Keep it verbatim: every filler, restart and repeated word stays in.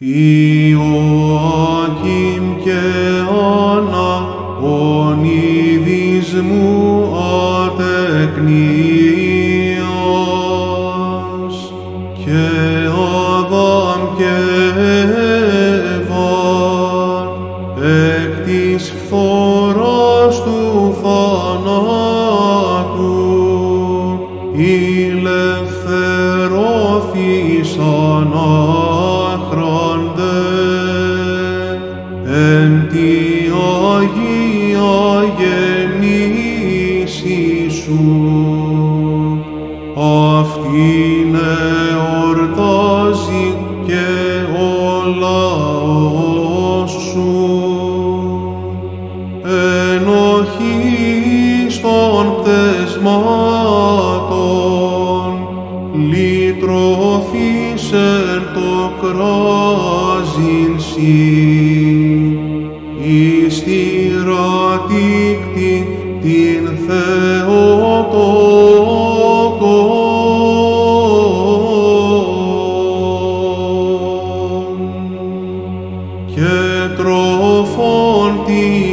Ιωάκημ και Άννα ονειδισμού ατεκνίας, και Αδάμ και Εύαν εκ της φθοράς του θανάτου ηλευθερώθησαν άχραντε εν τη Αγία γεννήσι σου. Αυτήν εορτάζει και ο λαός σου. Ενοχής των πτεσμάτων λυτρωθήσεν το κράζιν σοι, εις τη ρατίκτη την Θεοτόκον και τροφών τη